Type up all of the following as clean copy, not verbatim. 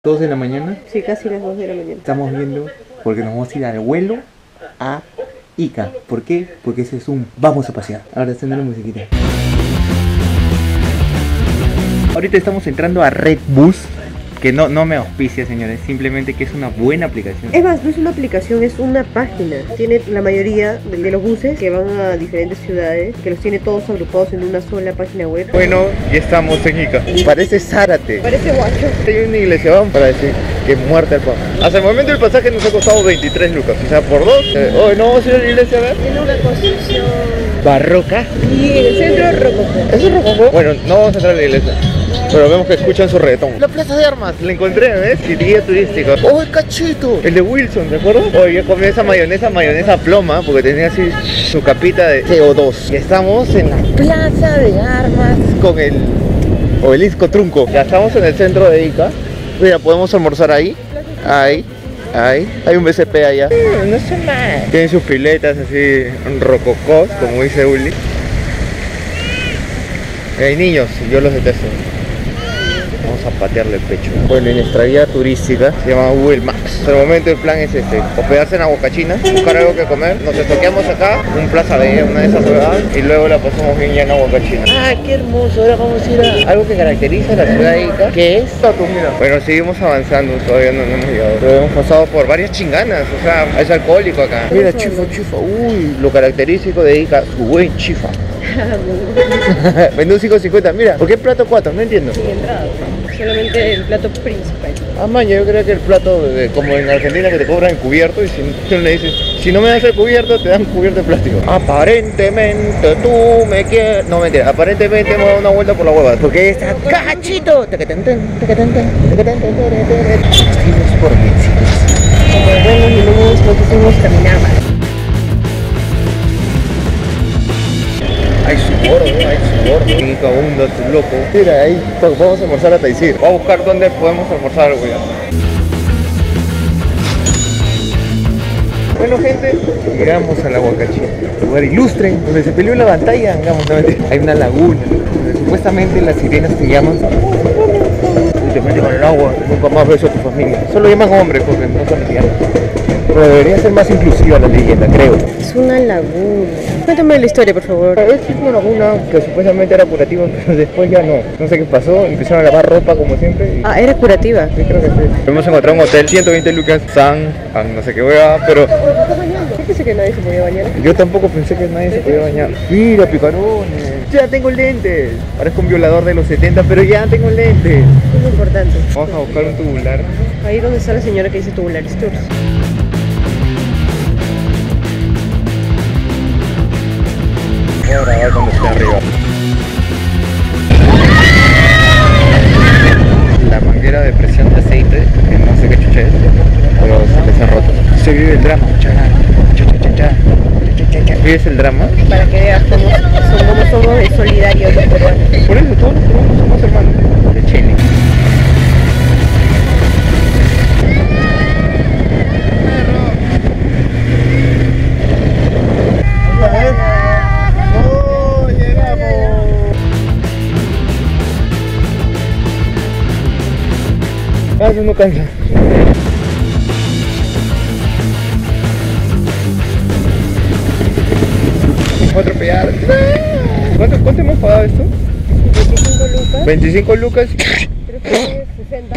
2 de la mañana. Sí, casi las 2 de la mañana. Estamos viendo porque nos vamos a ir al vuelo a Ica. ¿Por qué? Porque ese es un vamos a pasear. Ahora está en la musiquita. Ahorita estamos entrando a Redbus, que no me auspicia, señores, simplemente que es una buena aplicación. Es más, no es una aplicación, es una página. Tiene la mayoría de los buses que van a diferentes ciudades, que los tiene todos agrupados en una sola página web. Bueno, ya estamos en Ica. Parece Zárate. Parece guacho. Hay una iglesia, vamos para decir que muerta el pan. Hasta el momento el pasaje nos ha costado 23 lucas, o sea, por 2. Hoy no vamos a ir a la iglesia a ver. Tiene una construcción Barroca. y en el centro rococó. ¿Eso es rococó? Bueno, no vamos a entrar a la iglesia, pero vemos que escuchan su reggaetón. La plaza de armas, la encontré, ¿ves? Y guía turística. ¡Oh, el cachito! El de Wilson, ¿te acuerdas? Oh, yo comí esa mayonesa ploma, porque tenía así su capita de CO2. Y estamos en la plaza de armas con el obelisco trunco. Ya estamos en el centro de Ica. Mira, podemos almorzar ahí. Ahí. Hay un BCP allá. No sé nada. Tienen sus piletas así rococós, como dice Uli. Hay niños, yo los detesto. Vamos a patearle el pecho. Bueno, en nuestra guía turística se llama Google Maps. Hasta el momento el plan es este: hospedarse en Aguacachina, buscar algo que comer, nos estoqueamos acá, un Plaza B, una de esas ciudades, y luego la pasamos bien ya en Aguacachina. ¡Ah, qué hermoso! Ahora vamos a ir a algo que caracteriza a la ciudad de Ica, que es la comida. Bueno, seguimos avanzando, todavía no hemos llegado. Pero hemos pasado por varias chinganas, o sea, es alcohólico acá. Mira, chifa. Uy, lo característico de Ica, su buen chifa. Vende un 5.50, mira, ¿por qué plato 4? No entiendo. Sin entrada, solamente el plato principal. Ah, maña, yo creo que el plato, como en Argentina, que te cobran el cubierto, y si tú le dices, si no me das el cubierto, te dan cubierto de plástico. Aparentemente tú me quieres. No, mentira, aparentemente hemos dado una vuelta por la hueva, porque está cachito. Estuvimos por México. Como buenos niños, no quisimos caminar más. Hay su gordo. Y vagabundo, su loco. Mira, ahí vamos a almorzar a Taizir. Voy a buscar dónde podemos almorzar, güey. Bueno, gente, llegamos a la Huacachina, lugar ilustre, donde se peleó la batalla, digamos, no, hay una laguna, donde supuestamente las sirenas te llaman y te meten con el agua, nunca más ves a tu familia. Solo llaman hombres porque no son lesbianas. Pero debería ser más inclusiva la leyenda, creo. Es una laguna. Cuéntame la historia, por favor. Es una laguna que supuestamente era curativa, pero después ya no. No sé qué pasó, empezaron a lavar ropa como siempre. Ah, era curativa. Sí, creo que sí. Hemos encontrado un hotel, 120 lucas, no sé qué hueva, pero Yo pensé que nadie se podía bañar. yo tampoco pensé que nadie se podía bañar. Mira, picarones. Ya tengo lentes. Parezco un violador de los 70, pero ya tengo lentes. Es lo importante. Vamos a buscar un tubular. Ahí donde está la señora que dice Tubulares Tours. Voy a grabar cuando esté arriba. La manguera de presión de aceite, que no sé qué chucha es, pero se les ha roto. Se vive el drama. ¿Vives el drama? Para que veas cómo somos de solidarios los peruanos. Por eso todos los peruanos somos hermanos de Chile. ¡Oh, llegamos! Ah, eso no cansa. Vamos a atropellar. ¿Cuánto hemos pagado esto? 25 lucas. 25 lucas. Creo que es 60.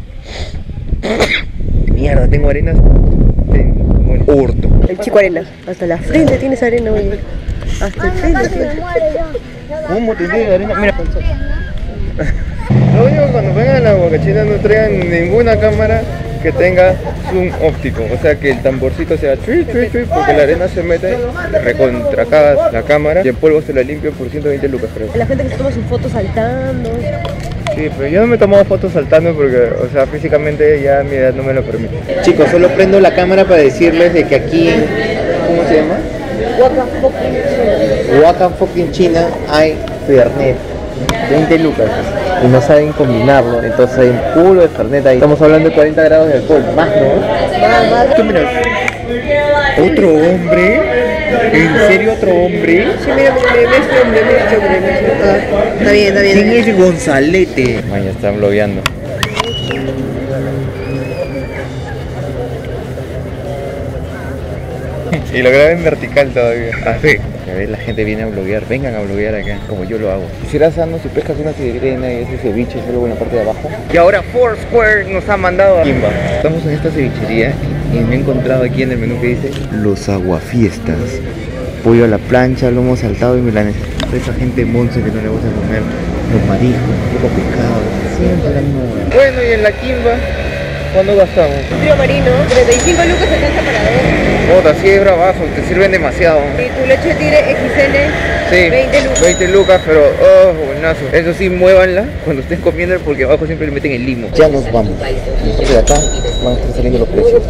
Mierda, tengo arenas como el orto. El chico arena. Hasta la frente tienes arena, oye. Hasta el frente tienes. ¿Cómo te tiene arena? Mira. Lo único que cuando vengan a la Huacachina no traigan ninguna cámara que tenga zoom óptico, o sea que el tamborcito sea chui, porque la arena se mete, recontra cagas la cámara y el polvo se la limpia por 120 lucas, creo. La gente que se toma sus fotos saltando. Sí, pero yo no me he tomado fotos saltando porque, o sea, físicamente ya mi edad no me lo permite. Chicos, solo prendo la cámara para decirles de que aquí, ¿cómo se llama? Huacan fucking China hay Fernet, 20 lucas. Y no saben combinarlo, entonces hay un culo de Fernet ahí. Estamos hablando de 40 grados de alcohol, más, ¿no? Más. ¿Qué miras? ¿Otro hombre? ¿En serio otro hombre? Sí, mira, este hombre. Está bien. ¿Quién es Gonzalete? Maña, están blogueando. Y lo grabé en vertical todavía. Así. A ver, la gente viene a bloguear. Vengan a bloguear acá, como yo lo hago. Quisiera sanos si pescas una sirena y ese ceviche solo en la parte de abajo. Y ahora Foursquare nos ha mandado a Kimba. Estamos en esta cevichería y me he encontrado aquí en el menú que dice Los Aguafiestas. Pollo a la plancha, lomo saltado y milanesa. Esa gente monse que no le gusta comer los mariscos, poco pescado. Siempre la misma hueá. Bueno, y en la Kimba, ¿cuándo gastamos? Trío marino, 35 lucas alcanza para dos. Bota, sí es bravazo, te sirven demasiado. Y tu leche tigre XL, Sí, 20 lucas. 20 lucas, pero oh, buenazo. Eso sí, muévanla cuando estén comiendo porque abajo siempre le meten el limo. Ya nos vamos. De acá van a estar saliendo los precios.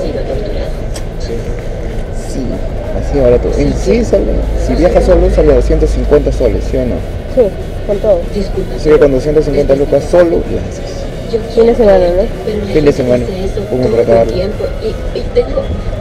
Sí, así de barato. En sí sale, si viajas solo sale 250 soles, ¿sí o no? Sí, con todo. Así que con 250 lucas solo viajas. Fin de semana, ¿no? Fin de semana, como para acabarlo.